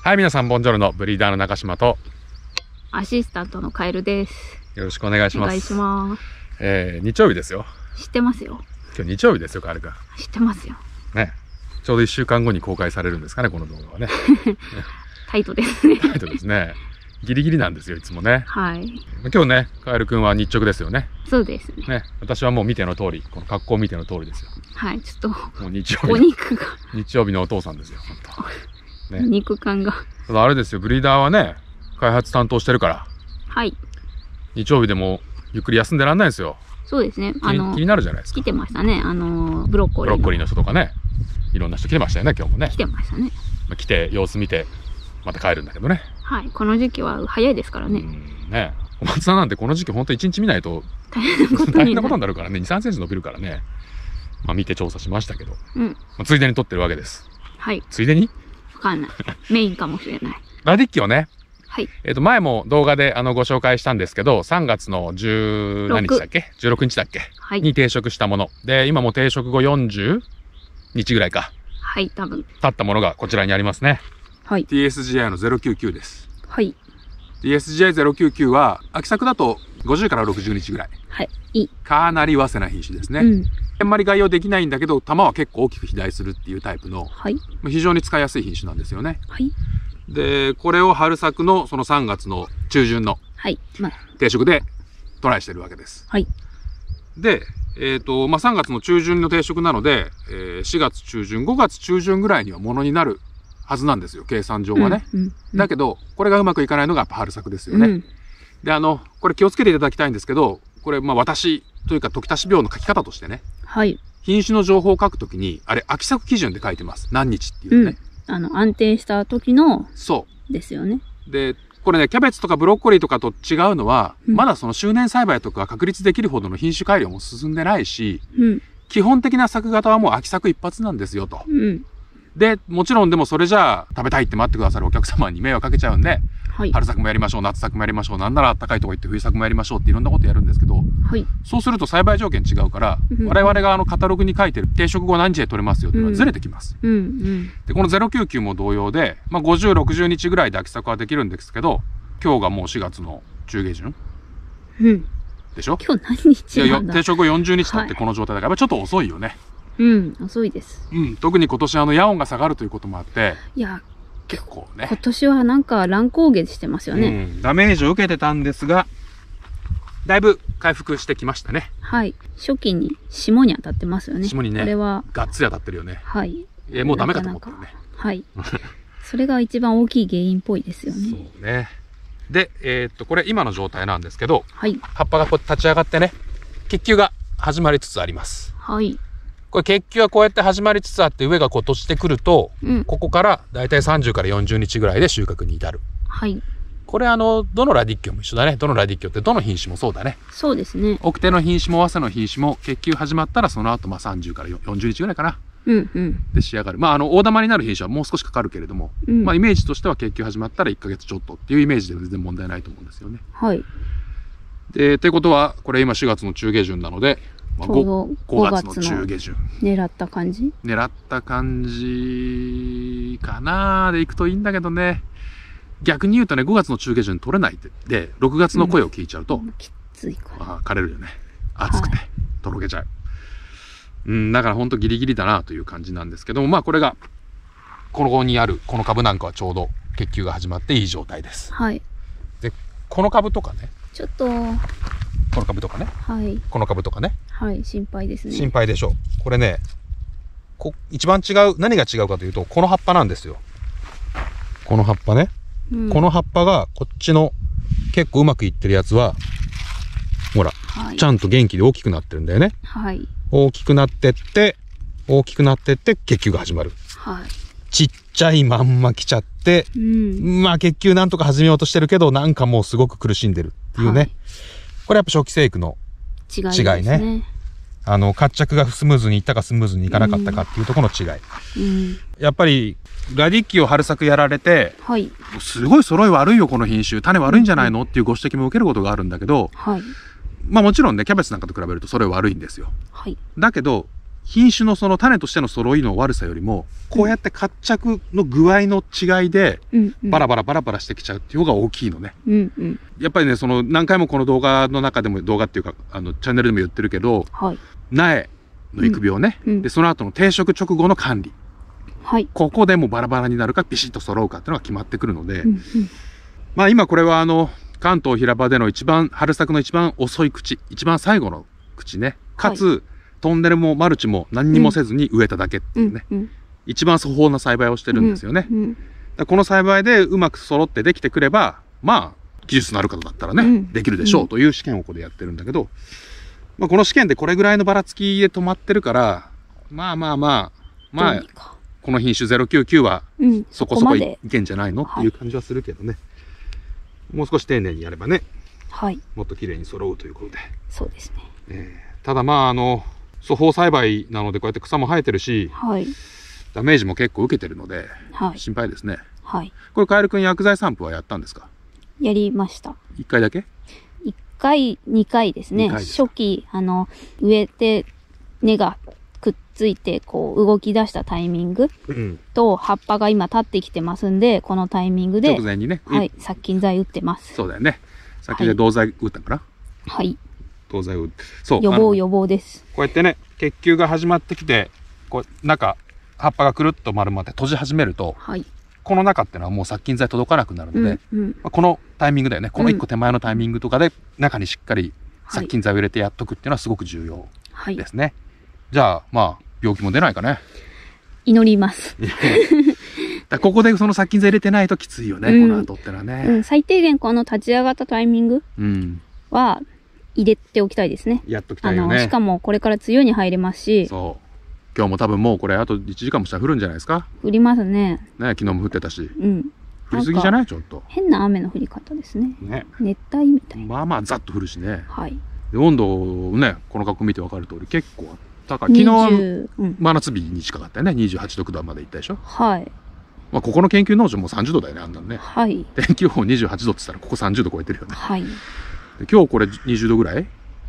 はい、皆さんボンジョルノ、ブリーダーの中島とアシスタントのカエルです。 よろしくお願いします。 お願いします。 日曜日ですよ。 知ってますよ。 今日日曜日ですよ、カエル君。 知ってますよ。 ね。ちょうど1週間後に公開されるんですかね、この動画はね。 タイトですね。 タイトですね。ギリギリなんですよ、いつもね。 はい。 今日ね、カエル君は日直ですよね。 そうですね。 ね。私はもう見ての通り、この格好を見ての通りですよ。 はい、ちょっと。 もう日曜日。 お肉が。 日曜日のお父さんですよ、本当。ね、 肉感が。 ただあれですよ、ブリーダーはね、開発担当してるから。 はい。 日曜日でもゆっくり休んでらんないですよ。 そうですね。 気になるじゃないですか。 来てましたね。ブロッコリーの人とかね。いろんな人来てましたよね、今日もね。 来てましたね。 来て、様子見て、また帰るんだけどね。 はい。この時期は早いですからね。 ね。小松菜なんてこの時期ほんと1日見ないと大変なことになるからね。2、3センチ伸びるからね。まあ見て調査しましたけど。 うん。 まあ、ついでに撮ってるわけです。 はい。 ついでにわかんない。メインかもしれない。 ラディッキをね。 はい。 前も動画でご紹介したんですけど、3月の10何日だっけ ?16 日だっけ、はい、に定食したもの。で、今も定食後40日ぐらいか。 はい、多分。 経ったものがこちらにありますね。 はい。 TSGI の099です。 はい。 TSGI099 は、秋作だと50から60日ぐらい。 はい。 かなり早生な品種ですね。うん。あんまり概要できないんだけど、玉は結構大きく肥大するっていうタイプの、はい。非常に使いやすい品種なんですよね。はい。で、これを春作のその3月の中旬の定食でトライしてるわけです。はい。で、3月の中旬の定食なので、4月中旬、5月中旬ぐらいにはものになるはずなんですよ、計算上はね。だけど、これがうまくいかないのがやっぱ春作ですよね。で、これ気をつけていただきたいんですけど、これ、私というか時足病の書き方としてね。はい。品種の情報を書くときに、あれ、秋作基準で書いてます。何日っていうね。 安定した時の、そう。ですよね。 で、これね、キャベツとかブロッコリーとかと違うのは、まだその周年栽培とか確立できるほどの品種改良も進んでないし、基本的な作型はもう秋作一発なんですよと。で、もちろんでもそれじゃあ食べたいって待ってくださるお客様に迷惑かけちゃうんで、はい、春作もやりましょう、夏作もやりましょう、なんなら暖かいとこ行って冬作もやりましょうっていろんなことやるんですけど、はい、そうすると栽培条件違うから、我々がカタログに書いてる定食後何日で取れますよっていうのはずれてきます。で、この099も同様で、50、60日ぐらいで秋作はできるんですけど、今日がもう4月の中下旬。でしょ？ 今日何日なんだ？ いや、定食後40日経ってこの状態だから、やっぱちょっと遅いよね。 遅いです。 特に今年夜温が下がるということもあって、 いや、 結構ね。 今年はなんか乱高下してますよね。 ダメージを受けてたんですが、だいぶ回復してきましたね。 はい。初期に霜に当たってますよね。 霜にね。 これは。 がっつり当たってるよね。 はい。 もうダメかと思ったよね。 はい。それが一番大きい原因っぽいですよね。 そうね。で、これ今の状態なんですけど、 はい。 葉っぱがこう立ち上がってね、結球が始まりつつあります。 はい。 これ結球はこうやって始まりつつあって上がこう閉じてくると、ここからだいたい30から40日ぐらいで収穫に至る。はい。これどのラディッキョも一緒だね。どのラディッキョってどの品種もそうだね。 そうですね。 奥手の品種も早生の品種も結球始まったらその後30から40日ぐらいかな。で仕上がる。大玉になる品種はもう少しかかるけれども、イメージとしては結球始まったら1ヶ月ちょっとっていうイメージで全然問題ないと思うんですよね。はい。で、ってことは、これ今4月の中下旬なので、5月の中下旬。 狙った感じ？ 狙った感じかなでいくといいんだけどね。逆に言うとね、5月の中下旬取れないで、6月の声を聞いちゃうと、 きつい声。 枯れるよね。暑くて、とろけちゃう。だからほんとギリギリだなという感じなんですけども、これが、この後にある、この株なんかはちょうど結球が始まっていい状態です。はい。で、この株とかね。 ちょっと、 この株とかね。はい。この株とかね。 はい、心配ですね。 心配でしょう。これね、一番違う、何が違うかというと、この葉っぱなんですよ。この葉っぱね。この葉っぱが、こっちの結構うまくいってるやつは、ほら、ちゃんと元気で大きくなってるんだよね。はい。大きくなってって、結球が始まる。はい。ちっちゃいまんま来ちゃって、結球なんとか始めようとしてるけど、なんかもうすごく苦しんでるっていうね。はい、これやっぱ初期生育の違いね。活着がスムーズにいったかスムーズにいかなかったかっていうところの違い。やっぱり、ラディッキを春作やられて、はい、すごい揃い悪いよ、この品種。種悪いんじゃないのっていうご指摘も受けることがあるんだけど、はい、もちろんね、キャベツなんかと比べるとそれ悪いんですよ。はい、だけど、 品種のその種としての揃いの悪さよりも、こうやって活着の具合の違いで、バラバラしてきちゃうっていう方が大きいのね。やっぱりね、その何回もこの動画の中でも、動画っていうか、チャンネルでも言ってるけど、苗の育苗ね。で、その後の定植直後の管理。ここでもバラバラになるか、ビシッと揃うかっていうのが決まってくるので、まあ今これは関東平場での春作の一番遅い口、一番最後の口ね。かつ、トンネルもマルチも何にもせずに植えただけっていうね。一番粗放な栽培をしてるんですよね。この栽培でうまく揃ってできてくれば、まあ、技術のある方だったらね、できるでしょうという試験をここでやってるんだけど、まあこの試験でこれぐらいのばらつきで止まってるから、まあ、この品種099はそこそこいけんじゃないのっていう感じはするけどね。もう少し丁寧にやればね、もっと綺麗に揃うということで。 そうですね。ただまあ粗放栽培なのでこうやって草も生えてるし、ダメージも結構受けてるので、心配ですね。これカエル君薬剤散布はやったんですか？ やりました。 1回だけ ？1回、2回ですね。初期、植えて根がくっついて、こう動き出したタイミングと、葉っぱが今立ってきてますんで、このタイミングで、 直前にね、 殺菌剤打ってます。 そうだよね。殺菌剤銅剤打ったんかな？銅剤をそう予防です。 こうやってね、結球が始まってきて、こう中葉っぱがくるっと丸まって閉じ始めると、この中ってのはもう殺菌剤届かなくなるので、このタイミングだよね。この1個手前のタイミングとかで中にしっかり殺菌剤を入れてやっとくっていうのはすごく重要ですね。じゃあまあ病気も出ないかね。 祈ります。 ここでその殺菌剤入れてないときついよね、この後ってのはね。 最低限この立ち上がったタイミングは入れておきたいですね。 やっときたいよね。 しかもこれから梅雨に入れますし。 そう。今日も多分もうこれあと1時間もしたら降るんじゃないですか？ 降りますね。 ね、昨日も降ってたし。降りすぎじゃない？ちょっと。 変な雨の降り方ですね。熱帯みたいな。 まあまあざっと降るしね。で温度ね、この格好見て分かる通り結構高い。昨日は真夏日に近かったよね。28度9度まで行ったでしょ？まあここの研究農場も30度だよね、あんなんね。天気予報28度って言ったらここ30度超えてるよね。今日これ20度ぐらい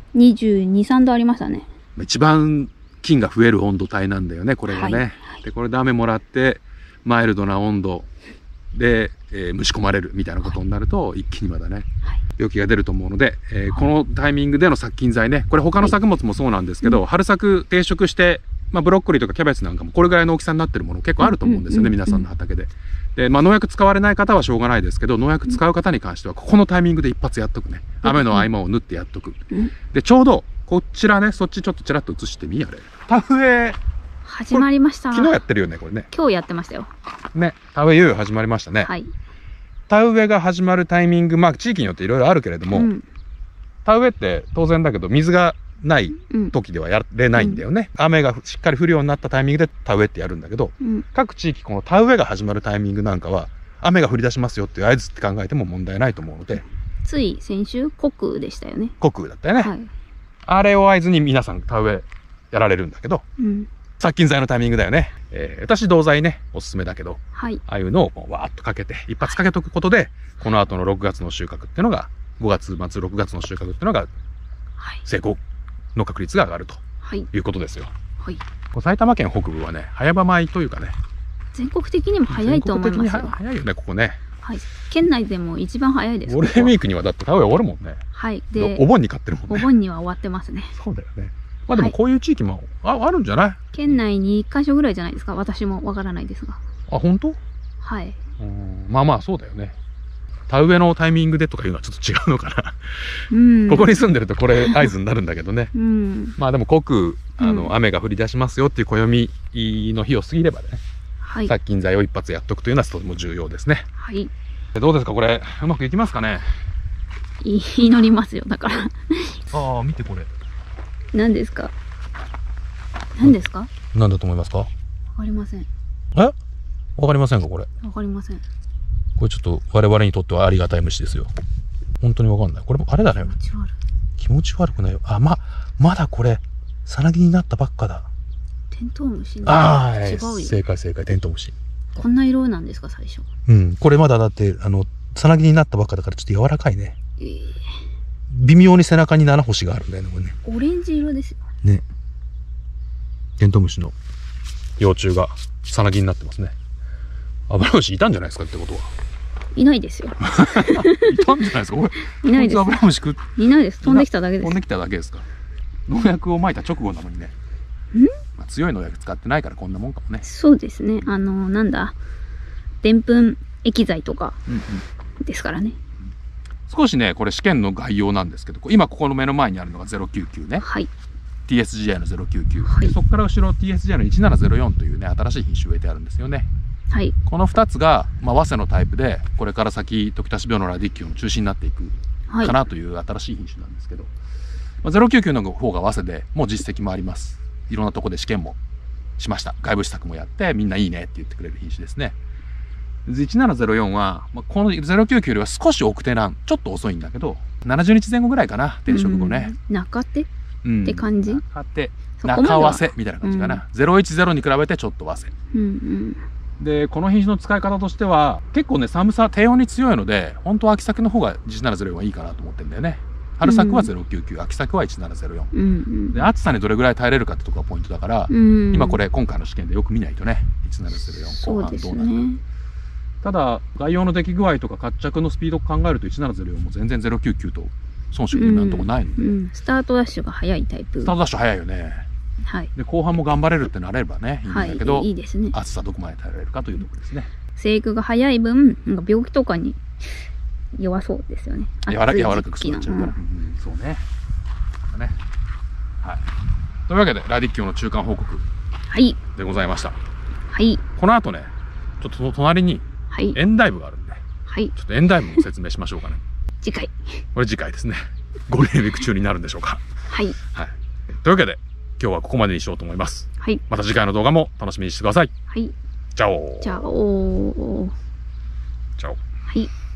?22、3度ありましたね。 一番菌が増える温度帯なんだよね、これがね。で、これで雨もらって、マイルドな温度で、蒸し込まれるみたいなことになると、一気にまだね、病気が出ると思うので、このタイミングでの殺菌剤ね、これ他の作物もそうなんですけど、春作定食して、まあブロッコリーとかキャベツなんかもこれぐらいの大きさになってるもの結構あると思うんですよね、皆さんの畑で。で、まあ農薬使われない方はしょうがないですけど、農薬使う方に関しては、ここのタイミングで一発やっとくね。雨の合間を縫ってやっとく。で、ちょうど、こちらね、そっちちょっとちらっと映してみ、あれ。田植え。 始まりました。 昨日やってるよね、これね。 今日やってましたよ。 ね、田植えいよいよ始まりましたね。田植えが始まるタイミング、まあ地域によっていろいろあるけれども、田植えって当然だけど、水がない時ではやれないんだよね。雨がしっかり降るようになったタイミングで田植えってやるんだけど、各地域この田植えが始まるタイミングなんかは、雨が降り出しますよっていう合図って考えても問題ないと思うので。 つい先週、穀雨でしたよね。 穀雨だったよね。あれを合図に皆さん田植えやられるんだけど、殺菌剤のタイミングだよね。私銅剤ね、おすすめだけど、ああいうのをわーっとかけて、一発かけとくことで、この後の6月の収穫っていうのが、5月末、6月の収穫っていうのが、成功の確率が上がるということですよ。埼玉県北部はね、早場米というかね、 全国的にも早いと思いますよ。 早いよね、ここね。 県内でも一番早いです。 ゴールデンウィークにはだって田植え終わるもんね。で、お盆に買ってるもんね。 お盆には終わってますね。 そうだよね。まあでもこういう地域もあるんじゃない？ 県内に1箇所ぐらいじゃないですか。私もわからないですが。 あ、本当？まあまあそうだよね。田植えのタイミングでとかいうのはちょっと違うのかな。ここに住んでるとこれ合図になるんだけどね。まあでも穀雨、雨が降り出しますよっていう暦の日を過ぎればね、殺菌剤を一発やっとくというのはとても重要ですね。どうですかこれ、うまくいきますかね？ 祈りますよ、だから。 ああ、見てこれ。 何ですか？何ですか？ 何だと思いますか？ わかりません。 わかりませんかこれ？ わかりません。 これちょっと我々にとってはありがたい虫ですよ。本当にわかんない。これあれだね。気持ち悪くないよ。まだこれ、さなぎになったばっかだ。 テントウムシ。違うよ。正解、テントウムシ。 こんな色なんですか、最初。 これまだだって、さなぎになったばっかだからちょっと柔らかいね。微妙に背中に7星があるんだよね、これね。 オレンジ色ですよ。 ね。 テントウムシの幼虫がさなぎになってますね。アブラムシいたんじゃないですかってことは。 いないですよ。 いたんじゃないですかこれ。 いないです。 アブラムシ食っいないです。飛んできただけです。 飛んできただけですか。農薬を撒いた直後なのにね。まあ、強い農薬使ってないからこんなもんかもね。 そうですね。なんだ。でんぷん液剤とかですからね。 少しね、これ試験の概要なんですけど、今ここの目の前にあるのが099ね。 はい。 TSGI の099。 はい、 そこから後ろ TSGI の1704というね、新しい品種植えてあるんですよね。 はい。 この2つが、まあ、早生のタイプで、これから先、時田種苗のラディッキオの中心になっていくかなという新しい品種なんですけど、まあ、099の方が早生でもう実績もあります。いろんなとこで試験もしました。外部試作もやって、みんないいねって言ってくれる品種ですね。1704は、まあ、この099よりは少し奥手なん、ちょっと遅いんだけど、70日前後ぐらいかな、転職後ね。 中手って感じ？ 中手、中早生みたいな感じかな。010に比べてちょっと早生。で、この品種の使い方としては、結構ね、寒さ、低温に強いので、本当は秋作の方が1704はいいかなと思ってるんだよね。春作は099、秋作は1704。で、暑さにどれぐらい耐えれるかってとこがポイントだから、今回の試験でよく見ないとね、1704後半どうなるか。ただ、外洋の出来具合とか活着のスピードを考えると1704も全然099と遜色今のところないので、 スタートダッシュが早いタイプ。 スタートダッシュ早いよね。 はい。 で、後半も頑張れるってなればね、いいんだけど、 いいですね。 暑さどこまで耐えられるかというところですね。 生育が早い分、なんか病気とかに弱そうですよね。 柔らかく育っちゃうから。そうね。はい。というわけで、ラディッキオの中間報告でございました。 はい。 この後ね、ちょっと隣にエンダイブがあるんで、ちょっとエンダイブも説明しましょうかね。 次回。 これ次回ですね。ゴールデンウィーク中になるんでしょうか。 はい。 はい。というわけで、今日はここまでにしようと思います。 はい。 また次回の動画も楽しみにしてください。 はい。 チャオ。 チャオ。 チャオ。 はい。